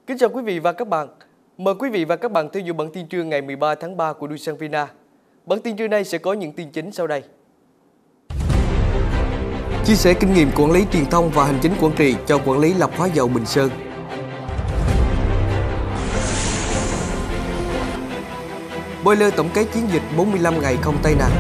Kính chào quý vị và các bạn. Mời quý vị và các bạn theo dõi bản tin trưa ngày 13 tháng 3 của Dusan Vina. Bản tin trưa nay sẽ có những tin chính sau đây. Chia sẻ kinh nghiệm quản lý truyền thông và hành chính quản trị cho quản lý lọc hóa dầu Bình Sơn. Boiler tổng kết chiến dịch 45 ngày không tai nạn.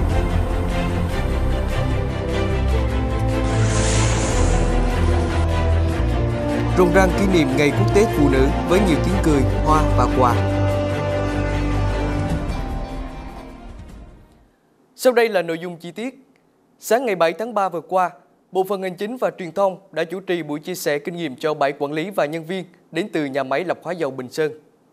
Rộn ràng kỷ niệm Ngày Quốc tế Phụ nữ với nhiều tiếng cười, hoa và quà. Sau đây là nội dung chi tiết. Sáng ngày 7 tháng 3 vừa qua, Bộ phận Hành chính và Truyền thông đã chủ trì buổi chia sẻ kinh nghiệm cho 7 quản lý và nhân viên đến từ nhà máy lọc hóa dầu Bình Sơn.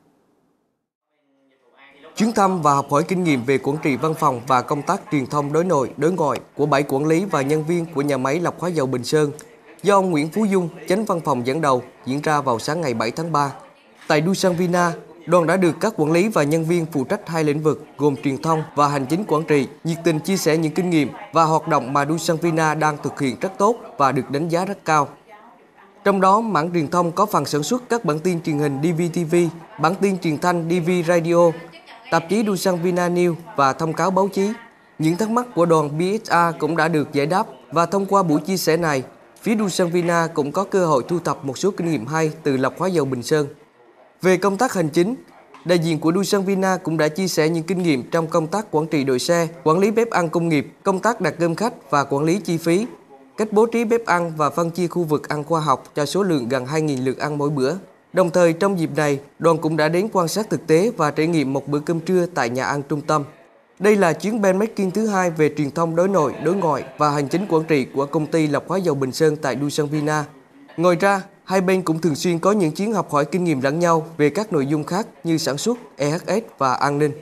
Chuyến thăm và học hỏi kinh nghiệm về quản trị văn phòng và công tác truyền thông đối nội, đối ngoại của 7 quản lý và nhân viên của nhà máy lọc hóa dầu Bình Sơn do ông Nguyễn Phú Dung, Chánh Văn phòng dẫn đầu, diễn ra vào sáng ngày 7 tháng 3. Tại Dusan Vina, đoàn đã được các quản lý và nhân viên phụ trách 2 lĩnh vực gồm truyền thông và hành chính quản trị nhiệt tình chia sẻ những kinh nghiệm và hoạt động mà Dusan Vina đang thực hiện rất tốt và được đánh giá rất cao. Trong đó, mảng truyền thông có phần sản xuất các bản tin truyền hình DVTV, bản tin truyền thanh DV Radio, tạp chí Dusan Vina News và thông cáo báo chí. Những thắc mắc của đoàn BSA cũng đã được giải đáp và thông qua buổi chia sẻ này, phía Dusan Vina cũng có cơ hội thu thập một số kinh nghiệm hay từ lọc hóa dầu Bình Sơn. Về công tác hành chính, đại diện của Dusan Vina cũng đã chia sẻ những kinh nghiệm trong công tác quản trị đội xe, quản lý bếp ăn công nghiệp, công tác đặt cơm khách và quản lý chi phí, cách bố trí bếp ăn và phân chia khu vực ăn khoa học cho số lượng gần 2.000 lượt ăn mỗi bữa. Đồng thời, trong dịp này, đoàn cũng đã đến quan sát thực tế và trải nghiệm một bữa cơm trưa tại nhà ăn trung tâm. Đây là chuyến benchmarking thứ 2 về truyền thông đối nội, đối ngoại và hành chính quản trị của công ty lọc hóa dầu Bình Sơn tại Dusan Vina. Ngoài ra, hai bên cũng thường xuyên có những chuyến học hỏi kinh nghiệm lẫn nhau về các nội dung khác như sản xuất, EHS và an ninh.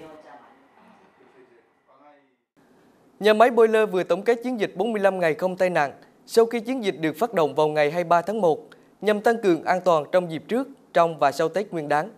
Nhà máy Boiler vừa tổng kết chiến dịch 45 ngày không tai nạn sau khi chiến dịch được phát động vào ngày 23 tháng 1 nhằm tăng cường an toàn trong dịp trước, trong và sau Tết Nguyên đán.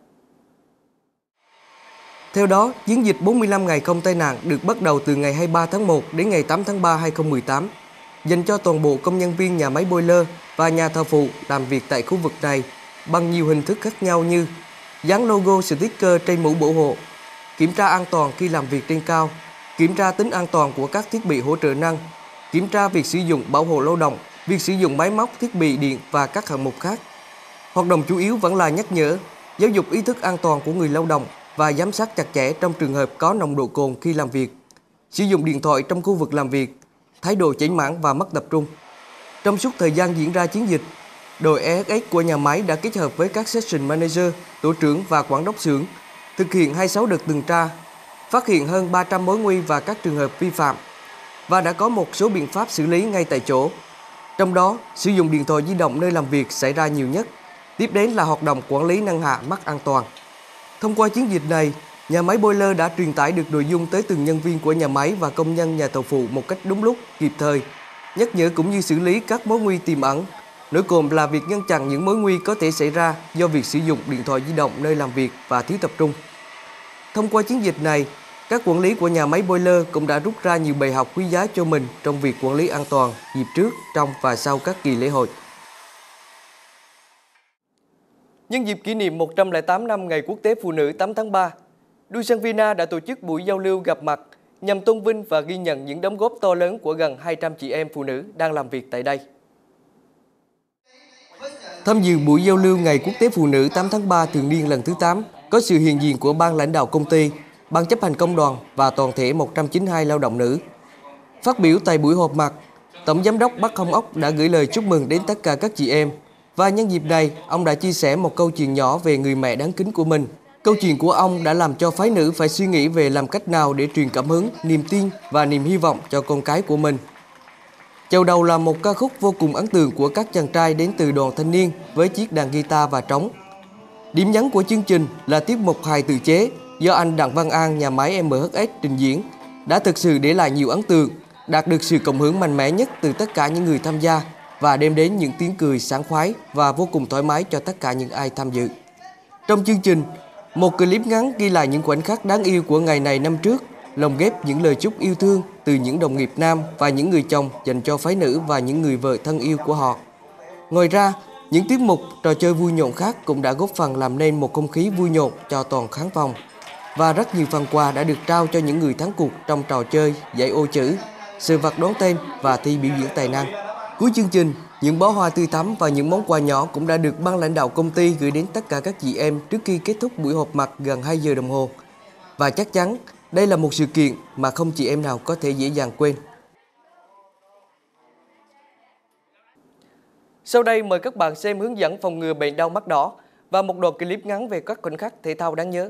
Theo đó, chiến dịch 45 ngày không tai nạn được bắt đầu từ ngày 23 tháng 1 đến ngày 8 tháng 3 2018, dành cho toàn bộ công nhân viên nhà máy Boiler và nhà thầu phụ làm việc tại khu vực này bằng nhiều hình thức khác nhau như dán logo sticker trên mũ bảo hộ, kiểm tra an toàn khi làm việc trên cao, kiểm tra tính an toàn của các thiết bị hỗ trợ năng, kiểm tra việc sử dụng bảo hộ lao động, việc sử dụng máy móc, thiết bị điện và các hạng mục khác. Hoạt động chủ yếu vẫn là nhắc nhở, giáo dục ý thức an toàn của người lao động và giám sát chặt chẽ trong trường hợp có nồng độ cồn khi làm việc, sử dụng điện thoại trong khu vực làm việc, thái độ chểnh mảng và mất tập trung. Trong suốt thời gian diễn ra chiến dịch, đội EHS của nhà máy đã kết hợp với các section manager, tổ trưởng và quản đốc xưởng thực hiện 26 đợt tuần tra, phát hiện hơn 300 mối nguy và các trường hợp vi phạm và đã có một số biện pháp xử lý ngay tại chỗ. Trong đó, sử dụng điện thoại di động nơi làm việc xảy ra nhiều nhất. Tiếp đến là hoạt động quản lý nâng hạ mất an toàn. Thông qua chiến dịch này, nhà máy Boiler đã truyền tải được nội dung tới từng nhân viên của nhà máy và công nhân nhà thầu phụ một cách đúng lúc, kịp thời, nhắc nhở cũng như xử lý các mối nguy tiềm ẩn. Nổi cộm là việc ngăn chặn những mối nguy có thể xảy ra do việc sử dụng điện thoại di động nơi làm việc và thiếu tập trung. Thông qua chiến dịch này, các quản lý của nhà máy Boiler cũng đã rút ra nhiều bài học quý giá cho mình trong việc quản lý an toàn dịp trước, trong và sau các kỳ lễ hội. Nhân dịp kỷ niệm 108 năm Ngày Quốc tế Phụ nữ 8 tháng 3, Dusan Vina đã tổ chức buổi giao lưu gặp mặt nhằm tôn vinh và ghi nhận những đóng góp to lớn của gần 200 chị em phụ nữ đang làm việc tại đây. Tham dự buổi giao lưu Ngày Quốc tế Phụ nữ 8 tháng 3 thường niên lần thứ 8 có sự hiện diện của ban lãnh đạo công ty, ban chấp hành công đoàn và toàn thể 192 lao động nữ. Phát biểu tại buổi họp mặt, Tổng Giám đốc Bắc Hồng Ốc đã gửi lời chúc mừng đến tất cả các chị em. Và nhân dịp này, ông đã chia sẻ một câu chuyện nhỏ về người mẹ đáng kính của mình. Câu chuyện của ông đã làm cho phái nữ phải suy nghĩ về làm cách nào để truyền cảm hứng, niềm tin và niềm hy vọng cho con cái của mình. Chào đầu là một ca khúc vô cùng ấn tượng của các chàng trai đến từ đoàn thanh niên với chiếc đàn guitar và trống. Điểm nhấn của chương trình là tiết mục hài tự chế do anh Đặng Văn An nhà máy MHS trình diễn đã thực sự để lại nhiều ấn tượng, đạt được sự cộng hưởng mạnh mẽ nhất từ tất cả những người tham gia và đem đến những tiếng cười sảng khoái và vô cùng thoải mái cho tất cả những ai tham dự. Trong chương trình, một clip ngắn ghi lại những khoảnh khắc đáng yêu của ngày này năm trước, lồng ghép những lời chúc yêu thương từ những đồng nghiệp nam và những người chồng dành cho phái nữ và những người vợ thân yêu của họ. Ngoài ra, Những tiết mục, trò chơi vui nhộn khác cũng đã góp phần làm nên một không khí vui nhộn cho toàn khán phòng. Và rất nhiều phần quà đã được trao cho những người thắng cuộc trong trò chơi, giải ô chữ, sự vật đón tên và thi biểu diễn tài năng. Cuối chương trình, những bó hoa tươi thắm và những món quà nhỏ cũng đã được ban lãnh đạo công ty gửi đến tất cả các chị em trước khi kết thúc buổi họp mặt gần 2 giờ đồng hồ. Và chắc chắn, đây là một sự kiện mà không chị em nào có thể dễ dàng quên. Sau đây mời các bạn xem hướng dẫn phòng ngừa bệnh đau mắt đỏ và một đoạn clip ngắn về các khoảnh khắc thể thao đáng nhớ.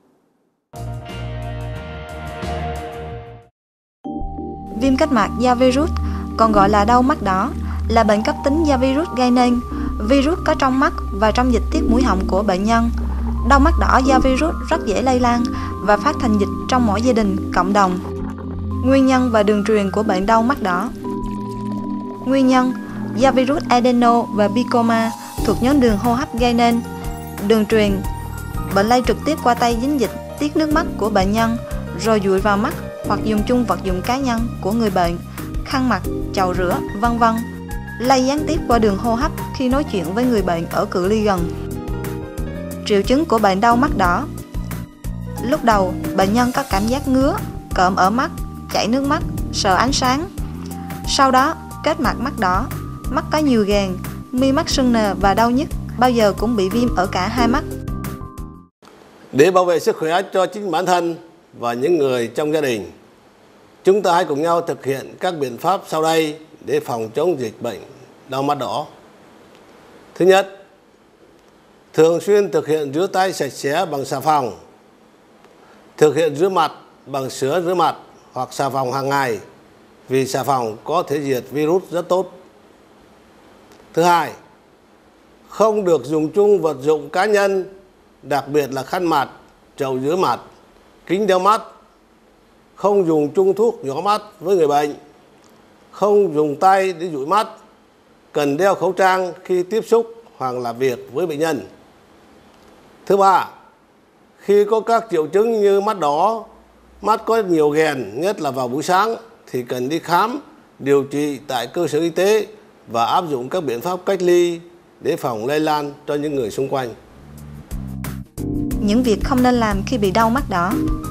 Viêm kết mạc do virus, còn gọi là đau mắt đỏ, là bệnh cấp tính do virus gây nên. Virus có trong mắt và trong dịch tiết mũi họng của bệnh nhân. Đau mắt đỏ do virus rất dễ lây lan và phát thành dịch trong mỗi gia đình, cộng đồng. Nguyên nhân và đường truyền của bệnh đau mắt đỏ. Nguyên nhân do virus adeno và bicoma thuộc nhóm đường hô hấp gây nên. Đường truyền, bệnh lây trực tiếp qua tay dính dịch tiết nước mắt của bệnh nhân rồi dụi vào mắt hoặc dùng chung vật dụng cá nhân của người bệnh, khăn mặt, chậu rửa, vân vân. Lây gián tiếp qua đường hô hấp khi nói chuyện với người bệnh ở cự ly gần. Triệu chứng của bệnh đau mắt đỏ. Lúc đầu, bệnh nhân có cảm giác ngứa, cộm ở mắt, chảy nước mắt, sợ ánh sáng. Sau đó, kết mạc mắt đỏ, mắt có nhiều ghèn, mi mắt sưng nề và đau nhức, bao giờ cũng bị viêm ở cả hai mắt. Để bảo vệ sức khỏe cho chính bản thân và những người trong gia đình, chúng ta hãy cùng nhau thực hiện các biện pháp sau đây để phòng chống dịch bệnh đau mắt đỏ. Thứ nhất, thường xuyên thực hiện rửa tay sạch sẽ bằng xà phòng. Thực hiện rửa mặt bằng sữa rửa mặt hoặc xà phòng hàng ngày, vì xà phòng có thể diệt virus rất tốt. Thứ hai, không được dùng chung vật dụng cá nhân, đặc biệt là khăn mặt, chậu rửa mặt, kính đeo mắt. Không dùng chung thuốc nhỏ mắt với người bệnh. Không dùng tay để dụi mắt. Cần đeo khẩu trang khi tiếp xúc hoặc làm việc với bệnh nhân. Thứ ba, khi có các triệu chứng như mắt đỏ, mắt có nhiều ghèn, nhất là vào buổi sáng, thì cần đi khám, điều trị tại cơ sở y tế và áp dụng các biện pháp cách ly để phòng lây lan cho những người xung quanh. Những việc không nên làm khi bị đau mắt đỏ.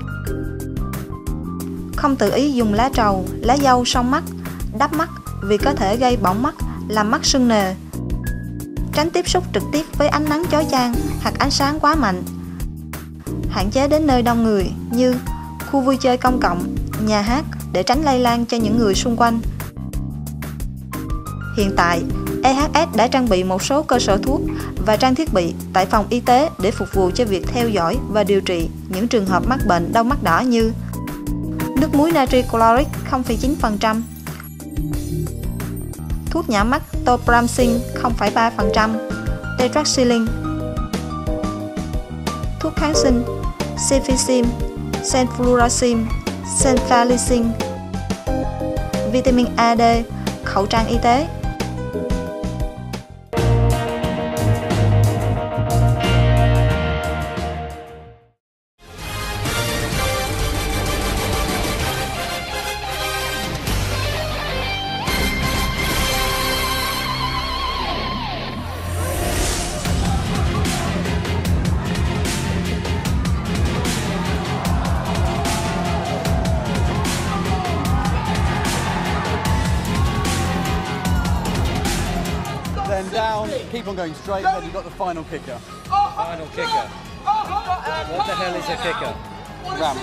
Không tự ý dùng lá trầu, lá dâu xông mắt, đắp mắt vì có thể gây bỏng mắt, làm mắt sưng nề. Tránh tiếp xúc trực tiếp với ánh nắng chói chang hoặc ánh sáng quá mạnh. Hạn chế đến nơi đông người như khu vui chơi công cộng, nhà hát để tránh lây lan cho những người xung quanh. Hiện tại, EHS đã trang bị một số cơ sở thuốc và trang thiết bị tại phòng y tế để phục vụ cho việc theo dõi và điều trị những trường hợp mắc bệnh đau mắt đỏ như nước muối natri chloric 0,9%, thuốc nhỏ mắt topramycin 0,3%, tetraxilin, thuốc kháng sinh cefixime, cenfluramine, cenfalixin, vitamin A, D, khẩu trang y tế. Then down, keep on going straight, then you've got the final kicker. Final kicker. What the hell is a kicker? Ramp.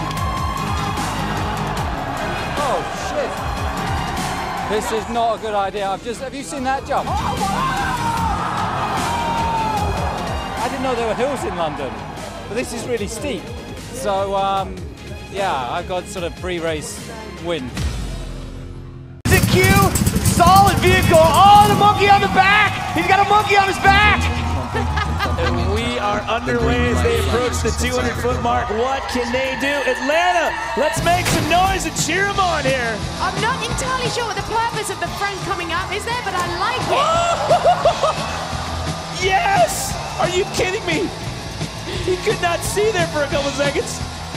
Oh shit! This is not a good idea. Have you seen that jump? I didn't know there were hills in London, but this is really steep. So yeah, I got sort of pre-race win. The Q, solid vehicle. Oh, the monkey on the back. He's got a monkey on his back. And we are underway as they approach the 200-foot mark. What can they do? Atlanta, let's make some noise and cheer them on here. I'm not entirely sure what the purpose of the front coming up is there, but I like it. Yes! Are you kidding me? He could not see there for a couple seconds.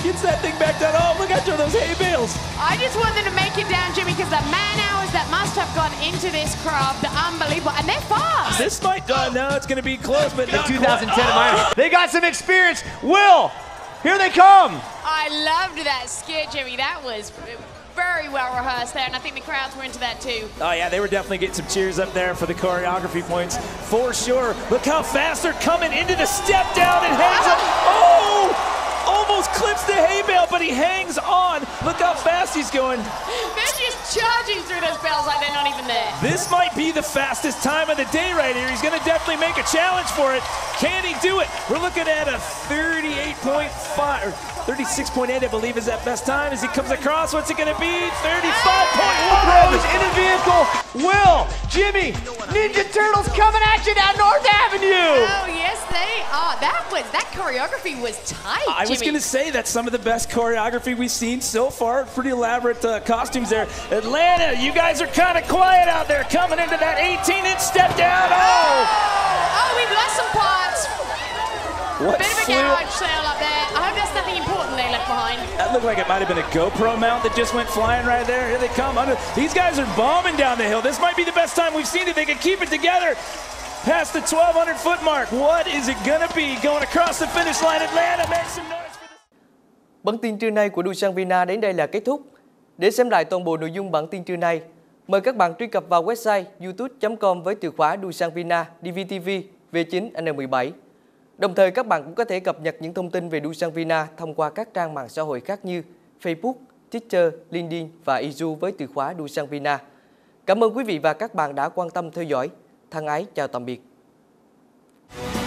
Gets that thing back down. Oh, look after those hay bales. I just want them to make it down, Jimmy, because the man hours that must have gone into this craft are unbelievable, and they're fast. This might, no, it's going to be close, but not 2010 quite. in Miami. They got some experience. Will, here they come. I loved that skit, Jimmy. That was very well rehearsed there, and I think the crowds were into that too. Oh yeah, they were definitely getting some cheers up there for the choreography points, for sure. Look how fast they're coming into the step down and hangs up. Oh! Almost clips the hay bale, but he hangs on. Look how fast he's going. They're just charging through those bells like they're not even there. This might be the fastest time of the day right here. He's going to definitely make a challenge for it. Can he do it? We're looking at a 38.5, or 36.8, I believe, is that best time. As he comes across, what's it going to be? 35.1. Rose in a vehicle. Will, Jimmy, Ninja Turtles coming at you down North Avenue. Oh, yes, they are. That choreography was tight, I was going to say that's some of the best choreography we've seen so far. Pretty elaborate costumes there. Atlanta, you guys are kind of quiet out there coming into that 18-inch step down. Oh, we've lost some parts. What Bit of a flew- garage sale up there. I hope that's nothing important they left behind. That looked like it might have been a GoPro mount that just went flying right there. Here they come. These guys are bombing down the hill. This might be the best time we've seen it. They can keep it together past the 1,200-foot mark. What is it going to be going across the finish line? Atlanta, make some noise for this. Bản tin trưa nay của Dusan Vina đến đây là kết thúc. Để xem lại toàn bộ nội dung bản tin trưa nay, mời các bạn truy cập vào website youtube.com với từ khóa Dusan Vina DVTV V9N17. Đồng thời các bạn cũng có thể cập nhật những thông tin về Dusan Vina thông qua các trang mạng xã hội khác như Facebook, Twitter, LinkedIn và Izu với từ khóa Dusan Vina. Cảm ơn quý vị và các bạn đã quan tâm theo dõi. Thân ái chào tạm biệt.